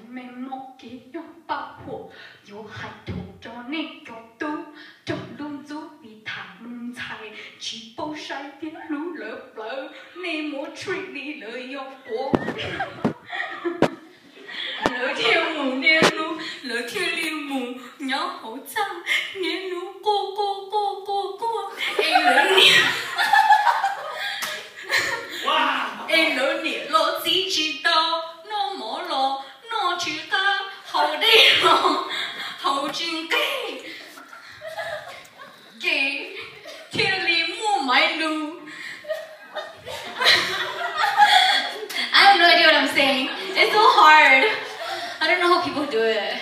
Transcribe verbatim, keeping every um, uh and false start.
面莫给有爆火，有海豚着那个都，中路足比他们菜，去包晒点路了了，你莫吹你了有火。了天母年路，了天里母鸟好脏，年路过过过过过，哎了你。哎，老年老只知道，我冇老，我知道好地方，好真给，给天里冇买路。I have no idea what I'm saying. It's so hard. I don't know how people do it.